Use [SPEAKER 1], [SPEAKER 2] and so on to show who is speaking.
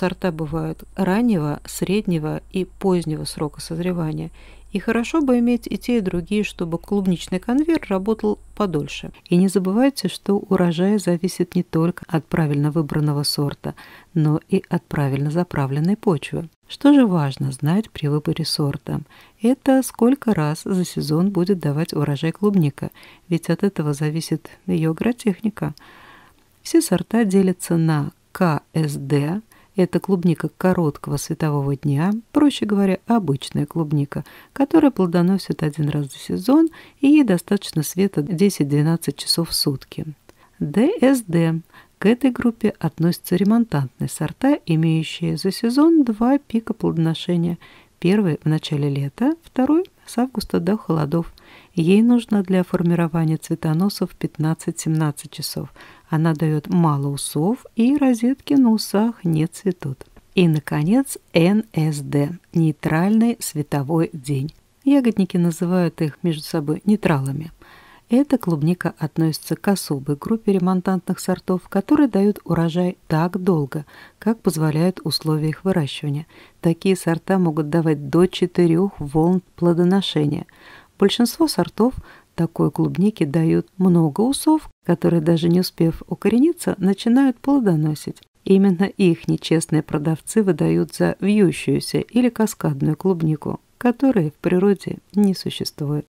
[SPEAKER 1] сорта бывают раннего, среднего и позднего срока созревания, и хорошо бы иметь и те, и другие, чтобы клубничный конвейер работал подольше. И не забывайте, что урожай зависит не только от правильно выбранного сорта, но и от правильно заправленной почвы. Что же важно знать при выборе сорта? Это сколько раз за сезон будет давать урожай клубника, ведь от этого зависит ее агротехника. Все сорта делятся на КСД, это клубника короткого светового дня, проще говоря, обычная клубника, которая плодоносит один раз за сезон, и ей достаточно света 10-12 часов в сутки. ДСД. К этой группе относятся ремонтантные сорта, имеющие за сезон 2 пика плодоношения. Первый в начале лета, второй с августа до холодов. Ей нужно для формирования цветоносов 15-17 часов. Она дает мало усов, и розетки на усах не цветут. И, наконец, НСД – нейтральный световой день. Ягодники называют их между собой нейтралами. Эта клубника относится к особой группе ремонтантных сортов, которые дают урожай так долго, как позволяют условия их выращивания. Такие сорта могут давать до 4 волн плодоношения. Большинство сортов такой клубники дают много усов, которые, даже не успев укорениться, начинают плодоносить. Именно их нечестные продавцы выдают за вьющуюся или каскадную клубнику, которой в природе не существует.